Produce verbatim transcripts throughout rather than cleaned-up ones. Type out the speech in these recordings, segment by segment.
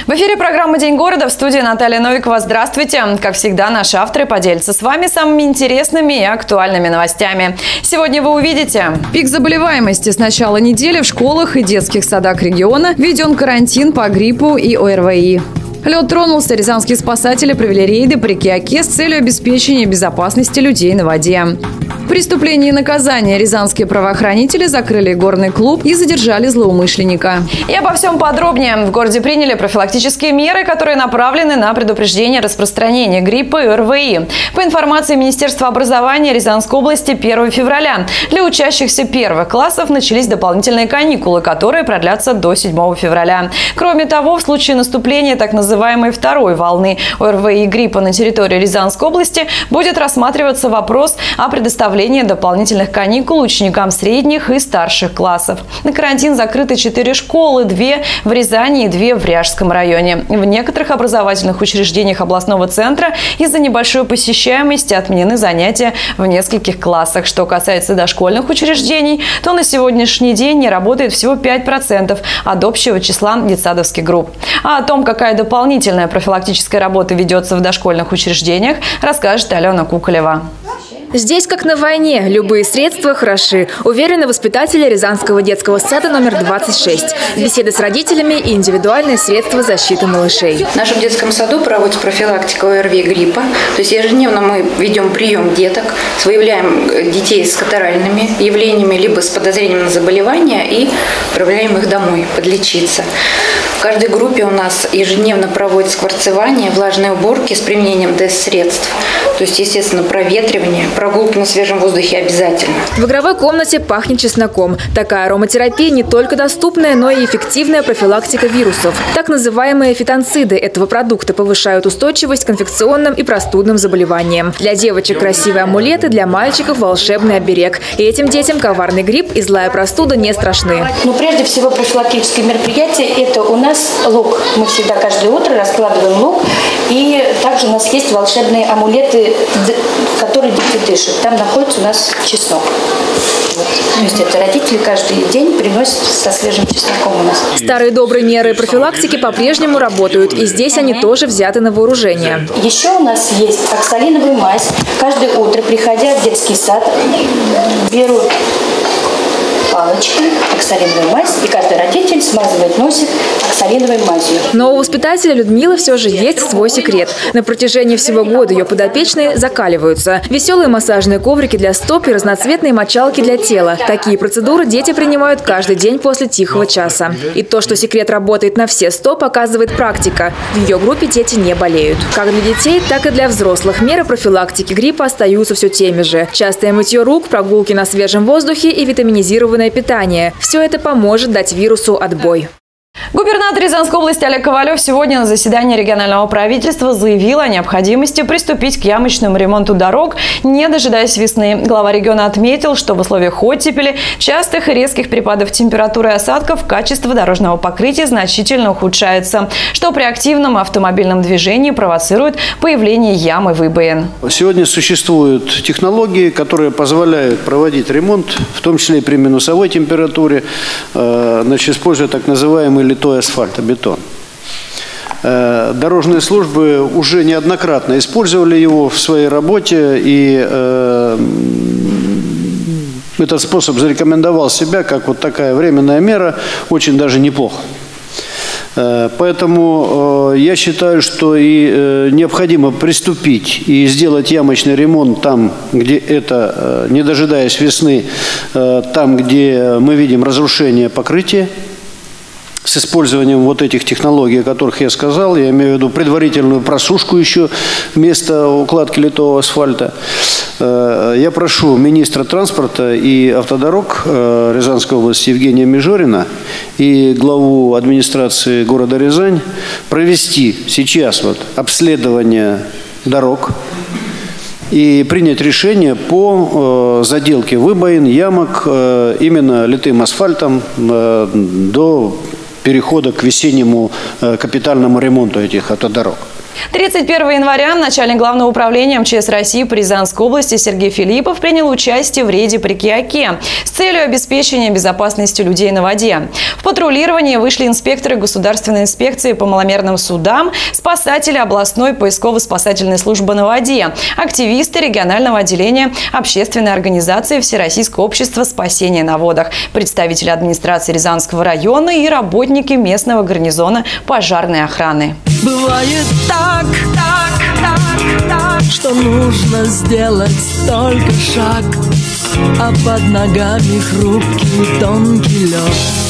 В эфире программа «День города», в студии Наталья Новикова. Здравствуйте! Как всегда, наши авторы поделятся с вами самыми интересными и актуальными новостями. Сегодня вы увидите: пик заболеваемости с начала недели в школах и детских садах региона, введен карантин по гриппу и ОРВИ. Лед тронулся, рязанские спасатели провели рейды по реке Оке с целью обеспечения безопасности людей на воде. Преступление и наказание. Рязанские правоохранители закрыли горный клуб и задержали злоумышленника. И обо всем подробнее. В городе приняли профилактические меры, которые направлены на предупреждение распространения гриппа и ОРВИ. По информации Министерства образования Рязанской области, первого февраля для учащихся первых классов начались дополнительные каникулы, которые продлятся до седьмого февраля. Кроме того, в случае наступления так называемой второй волны ОРВИ и гриппа на территории Рязанской области будет рассматриваться вопрос о предоставлении дополнительных каникул ученикам средних и старших классов. На карантин закрыты четыре школы, две в Рязани и две в Ряжском районе. В некоторых образовательных учреждениях областного центра из-за небольшой посещаемости отменены занятия в нескольких классах. Что касается дошкольных учреждений, то на сегодняшний день не работает всего пять процентов от общего числа детсадовских групп. А о том, какая дополнительная профилактическая работа ведется в дошкольных учреждениях, расскажет Алена Куколева. Здесь, как на войне, любые средства хороши, уверены воспитатели Рязанского детского сада номер двадцать шесть. Беседы с родителями и индивидуальные средства защиты малышей. В нашем детском саду проводится профилактика ОРВИ и гриппа. То есть ежедневно мы ведем прием деток, выявляем детей с катаральными явлениями, либо с подозрением на заболевание и отправляем их домой подлечиться. В каждой группе у нас ежедневно проводится скворцевание, влажные уборки с применением ДЭС-средств. То есть, естественно, проветривание, прогулки на свежем воздухе обязательно. В игровой комнате пахнет чесноком. Такая ароматерапия не только доступная, но и эффективная профилактика вирусов. Так называемые фитонциды этого продукта повышают устойчивость к инфекционным и простудным заболеваниям. Для девочек красивые амулеты, для мальчиков волшебный оберег. И этим детям коварный грипп и злая простуда не страшны. Но прежде всего профилактическое мероприятие – это у нас лук. Мы всегда каждое утро раскладываем лук. И также у нас есть волшебные амулеты, которые дети дышат. Там находится у нас чеснок. Вот. То есть это родители каждый день приносят со свежим чесноком у нас. Старые добрые меры профилактики по-прежнему работают. И здесь они тоже взяты на вооружение. Еще у нас есть оксалиновая мазь. Каждое утро, приходя в детский сад, берут палочки, оксалиновую мазь, и каждый родитель смазывает носик оксалиновой мазью. Но у воспитателя Людмилы все же есть свой секрет. На протяжении всего года ее подопечные закаливаются. Веселые массажные коврики для стоп и разноцветные мочалки для тела. Такие процедуры дети принимают каждый день после тихого часа. И то, что секрет работает на все сто, показывает практика. В ее группе дети не болеют. Как для детей, так и для взрослых меры профилактики гриппа остаются все теми же. Частое мытье рук, прогулки на свежем воздухе и витаминизированное питание. Все это поможет дать вирусу отбой. Губернатор Рязанской области Олег Ковалев сегодня на заседании регионального правительства заявил о необходимости приступить к ямочному ремонту дорог, не дожидаясь весны. Глава региона отметил, что в условиях оттепели, частых и резких перепадов температуры и осадков качество дорожного покрытия значительно ухудшается, что при активном автомобильном движении провоцирует появление ям и выбоин. Сегодня существуют технологии, которые позволяют проводить ремонт, в том числе и при минусовой температуре, значит, используя так называемый литой асфальтобетон. Дорожные службы уже неоднократно использовали его в своей работе, и э, этот способ зарекомендовал себя как вот такая временная мера, очень даже неплохо. Поэтому э, я считаю, что и э, необходимо приступить и сделать ямочный ремонт там, где это, э, не дожидаясь весны, э, там, где мы видим разрушение покрытия, с использованием вот этих технологий, о которых я сказал. Я имею в виду предварительную просушку еще вместо укладки литого асфальта. Я прошу министра транспорта и автодорог Рязанской области Евгения Мижорина и главу администрации города Рязань провести сейчас вот обследование дорог и принять решение по заделке выбоин, ямок именно литым асфальтом до перехода к весеннему капитальному ремонту этих автодорог. тридцать первого января начальник Главного управления эм че эс России по Рязанской области Сергей Филиппов принял участие в рейде по реке Оке с целью обеспечения безопасности людей на воде. В патрулирование вышли инспекторы Государственной инспекции по маломерным судам, спасатели областной поисково-спасательной службы на воде, активисты регионального отделения общественной организации Всероссийского общества спасения на водах, представители администрации Рязанского района и работники местного гарнизона пожарной охраны. Бывает так, так, так, так, что нужно сделать только шаг, а под ногами хрупкий тонкий лед.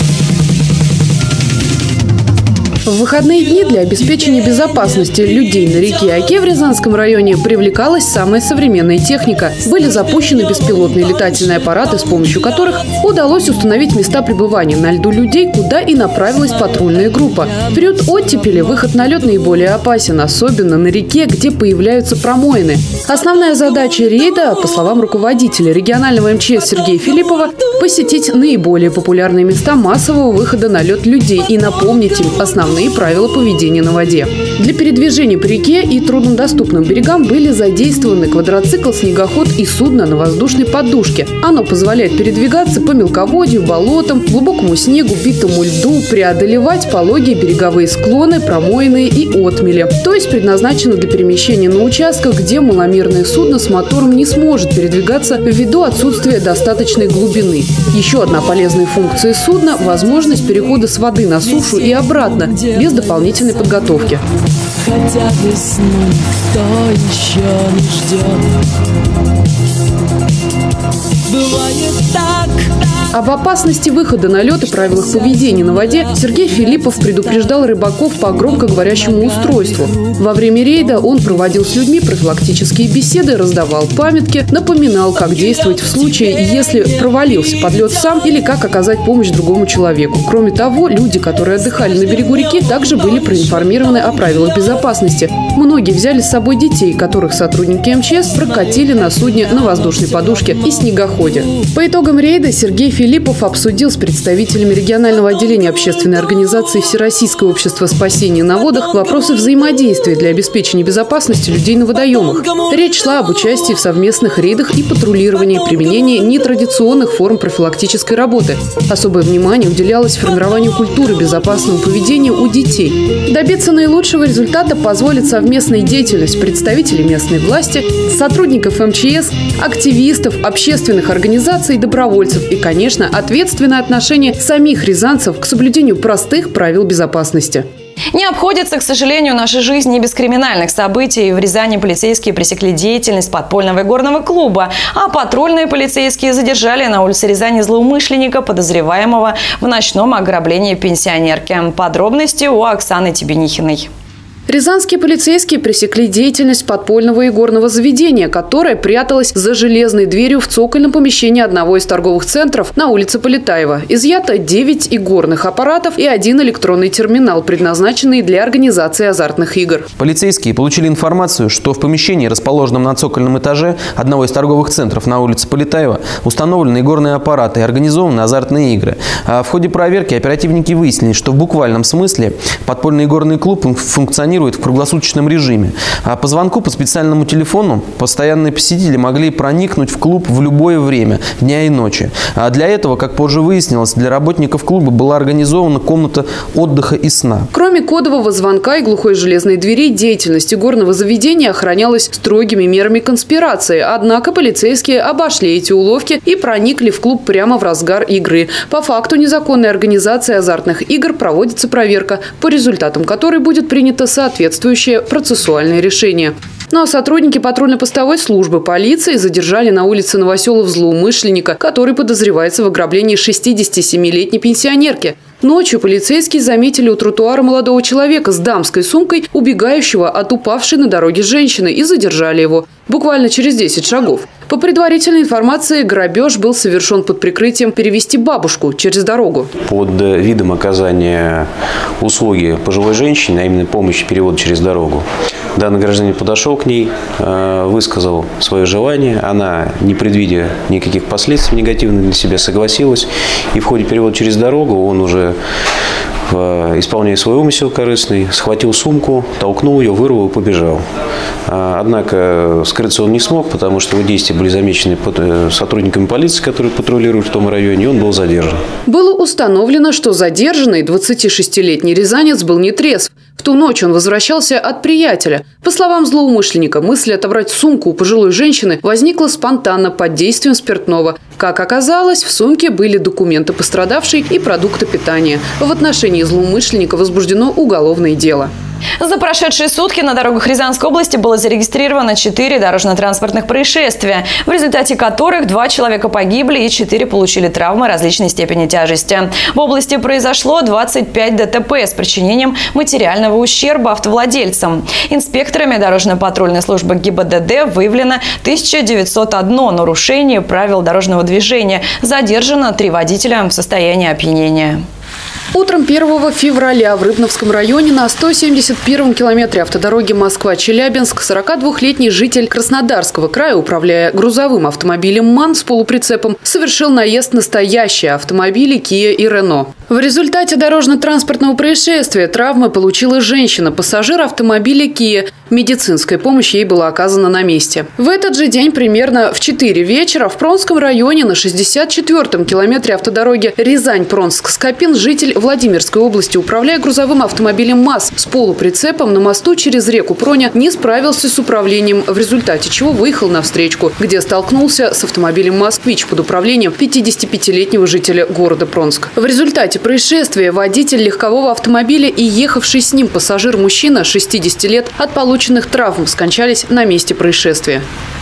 В выходные дни для обеспечения безопасности людей на реке Оке в Рязанском районе привлекалась самая современная техника. Были запущены беспилотные летательные аппараты, с помощью которых удалось установить места пребывания на льду людей, куда и направилась патрульная группа. В период оттепели выход на лед наиболее опасен, особенно на реке, где появляются промоины. Основная задача рейда, по словам руководителя регионального эм че эс Сергея Филиппова, посетить наиболее популярные места массового выхода на лед людей и напомнить им основные правила поведения на воде. Для передвижения по реке и труднодоступным берегам были задействованы квадроцикл, снегоход и судно на воздушной подушке. Оно позволяет передвигаться по мелководью, болотам, глубокому снегу, битому льду, преодолевать пологие береговые склоны, промоины и отмели. То есть предназначено для перемещения на участках, где маломерное судно с мотором не сможет передвигаться ввиду отсутствия достаточной глубины. Еще одна полезная функция судна – возможность перехода с воды на сушу и обратно, без дополнительной подготовки. Хотя весну кто еще не ждет. Бывает так. Об опасности выхода на лед и правилах поведения на воде Сергей Филиппов предупреждал рыбаков по громкоговорящему устройству. Во время рейда он проводил с людьми профилактические беседы, раздавал памятки, напоминал, как действовать в случае, если провалился под лед сам, или как оказать помощь другому человеку. Кроме того, люди, которые отдыхали на берегу реки, также были проинформированы о правилах безопасности. Многие взяли с собой детей, которых сотрудники эм че эс прокатили на судне на воздушной подушке и снегоходе. По итогам рейда Сергей Филиппов обсудил с представителями регионального отделения общественной организации Всероссийского общества спасения на водах вопросы взаимодействия для обеспечения безопасности людей на водоемах. Речь шла об участии в совместных рейдах и патрулировании, применении нетрадиционных форм профилактической работы. Особое внимание уделялось формированию культуры безопасного поведения у детей. Добиться наилучшего результата позволит совместная деятельность представителей местной власти, сотрудников эм че эс, активистов, общественных организаций, добровольцев и, конечно, ответственное отношение самих рязанцев к соблюдению простых правил безопасности. Не обходится, к сожалению, наша жизнь не без криминальных событий. В Рязани полицейские пресекли деятельность подпольного игорного клуба, а патрульные полицейские задержали на улице Рязани злоумышленника, подозреваемого в ночном ограблении пенсионерки. Подробности у Оксаны Тебенихиной. Рязанские полицейские пресекли деятельность подпольного игорного заведения, которое пряталось за железной дверью в цокольном помещении одного из торговых центров на улице Полетаева. Изъято девять игорных аппаратов и один электронный терминал, предназначенный для организации азартных игр. Полицейские получили информацию, что в помещении, расположенном на цокольном этаже одного из торговых центров на улице Полетаева, установлены игорные аппараты и организованы азартные игры. А в ходе проверки оперативники выяснили, что в буквальном смысле подпольный игорный клуб функционирует в круглосуточном режиме. А по звонку по специальному телефону постоянные посетители могли проникнуть в клуб в любое время, дня и ночи. А для этого, как позже выяснилось, для работников клуба была организована комната отдыха и сна. Кроме кодового звонка и глухой железной двери, деятельность игорного заведения охранялась строгими мерами конспирации. Однако полицейские обошли эти уловки и проникли в клуб прямо в разгар игры. По факту незаконной организации азартных игр проводится проверка, по результатам которой будет принято соответствующее соответствующее процессуальное решение. Ну а сотрудники патрульно-постовой службы полиции задержали на улице Новоселов злоумышленника, который подозревается в ограблении шестидесятисемилетней пенсионерки. Ночью полицейские заметили у тротуара молодого человека с дамской сумкой, убегающего от упавшей на дороге женщины, и задержали его. Буквально через десять шагов. По предварительной информации, грабеж был совершен под прикрытием перевести бабушку через дорогу. Под видом оказания услуги пожилой женщине, а именно помощи перевода через дорогу, данный гражданин подошел к ней, высказал свое желание. Она, не предвидя никаких последствий негативных для себя, согласилась. И в ходе перевода через дорогу он уже исполняя свой умысел корыстный, схватил сумку, толкнул ее, вырвал и побежал. Однако скрыться он не смог, потому что его действия были замечены сотрудниками полиции, которые патрулируют в том районе, и он был задержан. Было установлено, что задержанный двадцатишестилетний рязанец был нетрезв. В ту ночь он возвращался от приятеля. По словам злоумышленника, мысль отобрать сумку у пожилой женщины возникла спонтанно под действием спиртного. Как оказалось, в сумке были документы пострадавшей и продукты питания. В отношении злоумышленника возбуждено уголовное дело. За прошедшие сутки на дорогах Рязанской области было зарегистрировано четыре дорожно-транспортных происшествия, в результате которых два человека погибли и четыре получили травмы различной степени тяжести. В области произошло двадцать пять ДТП с причинением материального ущерба автовладельцам. Инспекторами дорожно-патрульной службы ГИБДД выявлено тысяча девятьсот одно нарушение правил дорожного движения. Задержано три водителя в состоянии опьянения. Утром первого февраля в Рыбновском районе на сто семьдесят первом километре автодороги Москва-Челябинск сорокадвухлетний житель Краснодарского края, управляя грузовым автомобилем МАН с полуприцепом, совершил наезд на стоящие автомобили Kia и Renault. В результате дорожно-транспортного происшествия травмы получила женщина, пассажир автомобиля Kia. Медицинская помощь ей была оказана на месте. В этот же день примерно в четыре вечера в Пронском районе на шестьдесят четвёртом километре автодороги Рязань-Пронск-Скопин житель Владимирской области, управляя грузовым автомобилем МАЗ с полуприцепом на мосту через реку Проня, не справился с управлением, в результате чего выехал на встречку, где столкнулся с автомобилем «Москвич» под управлением пятидесятипятилетнего жителя города Пронск. В результате происшествия водитель легкового автомобиля и ехавший с ним пассажир-мужчина шестидесяти лет от полученных травм скончались на месте происшествия.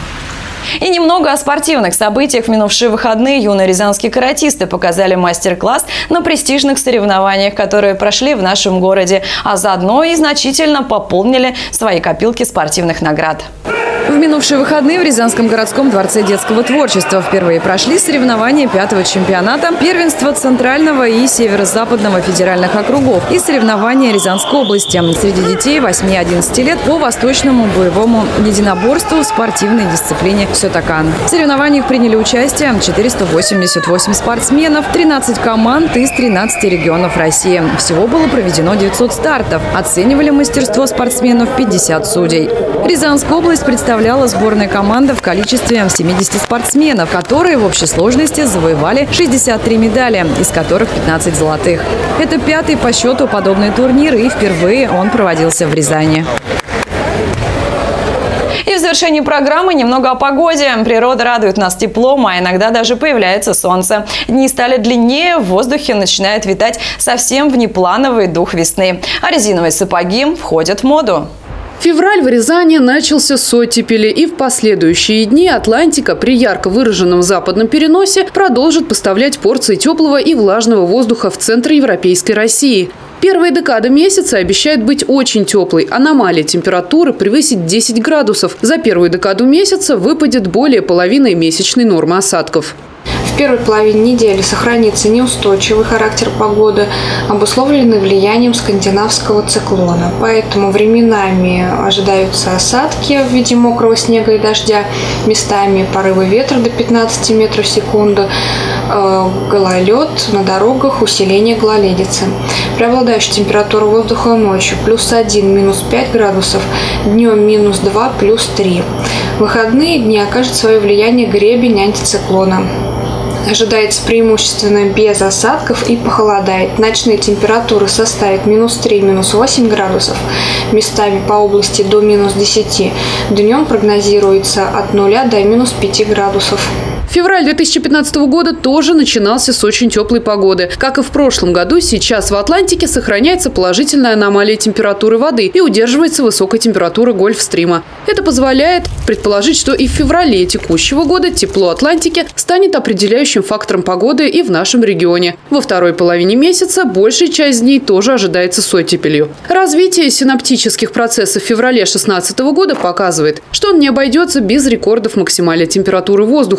И немного о спортивных событиях. В минувшие выходные юные рязанские каратисты показали мастер-класс на престижных соревнованиях, которые прошли в нашем городе, а заодно и значительно пополнили свои копилки спортивных наград. В минувшие выходные в Рязанском городском дворце детского творчества впервые прошли соревнования пятого чемпионата, первенства Центрального и Северо-Западного федеральных округов и соревнования Рязанской области среди детей восьми-одиннадцати лет по восточному боевому единоборству в спортивной дисциплине сётокан. В соревнованиях приняли участие четыреста восемьдесят восемь спортсменов, тринадцать команд из тринадцати регионов России. Всего было проведено девятьсот стартов. Оценивали мастерство спортсменов пятьдесят судей. Рязанская область представляла сборная команда в количестве семидесяти спортсменов, которые в общей сложности завоевали шестьдесят три медали, из которых пятнадцать золотых. Это пятый по счету подобный турнир, и впервые он проводился в Рязани. И в завершении программы немного о погоде. Природа радует нас теплом, а иногда даже появляется солнце. Дни стали длиннее, в воздухе начинает витать совсем внеплановый дух весны. А резиновые сапоги входят в моду. Февраль в Рязани начался с оттепели, и в последующие дни Атлантика при ярко выраженном западном переносе продолжит поставлять порции теплого и влажного воздуха в центр европейской России. Первая декада месяца обещает быть очень теплой. Аномалия температуры превысит десять градусов. За первую декаду месяца выпадет более половины месячной нормы осадков. В первой половине недели сохранится неустойчивый характер погоды, обусловленный влиянием скандинавского циклона. Поэтому временами ожидаются осадки в виде мокрого снега и дождя, местами порывы ветра до пятнадцати метров в секунду, э, гололед на дорогах, усиление гололедицы. Преобладающая температура воздуха ночью плюс один, минус пять градусов, днем минус два, плюс три. В выходные дни окажет свое влияние гребень антициклона. Ожидается преимущественно без осадков и похолодает. Ночные температуры составят минус три, минус восемь градусов, местами по области до минус десяти. Днем прогнозируется от нуля до минус пяти градусов. Февраль две тысячи пятнадцатого года тоже начинался с очень теплой погоды. Как и в прошлом году, сейчас в Атлантике сохраняется положительная аномалия температуры воды и удерживается высокая температура Гольфстрима. Это позволяет предположить, что и в феврале текущего года тепло Атлантики станет определяющим фактором погоды и в нашем регионе. Во второй половине месяца большая часть дней тоже ожидается с оттепелью. Развитие синаптических процессов в феврале две тысячи шестнадцатого года показывает, что он не обойдется без рекордов максимальной температуры воздуха или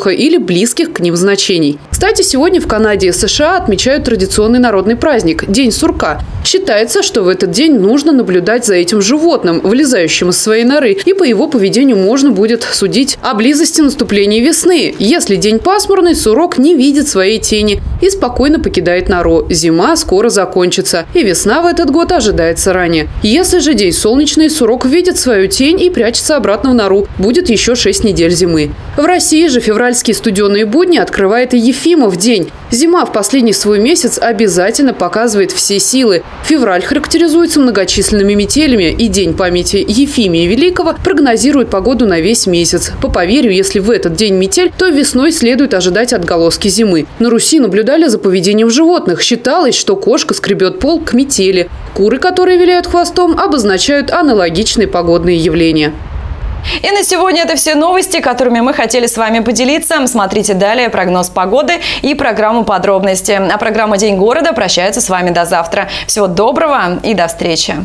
близких к ним значений. Кстати, сегодня в Канаде и США отмечают традиционный народный праздник – День сурка. Считается, что в этот день нужно наблюдать за этим животным, вылезающим из своей норы, и по его поведению можно будет судить о близости наступления весны. Если день пасмурный, сурок не видит своей тени и спокойно покидает нору. Зима скоро закончится, и весна в этот год ожидается ранее. Если же день солнечный, сурок видит свою тень и прячется обратно в нору. Будет еще шесть недель зимы. В России же февральские студеные будни открывает и Ефимов день. Зима в последний свой месяц обязательно показывает все силы. Февраль характеризуется многочисленными метелями, и День памяти Ефимия Великого прогнозирует погоду на весь месяц. По поверью, если в этот день метель, то весной следует ожидать отголоски зимы. На Руси наблюдали за поведением животных. Считалось, что кошка скребет пол к метели. Куры, которые виляют хвостом, обозначают аналогичные погодные явления. И на сегодня это все новости, которыми мы хотели с вами поделиться. Смотрите далее прогноз погоды и программу подробности. А программа «День города» прощается с вами до завтра. Всего доброго и до встречи.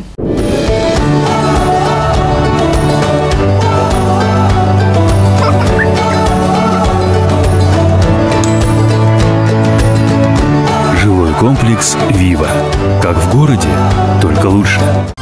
Жилой комплекс «Вива». Как в городе, только лучше.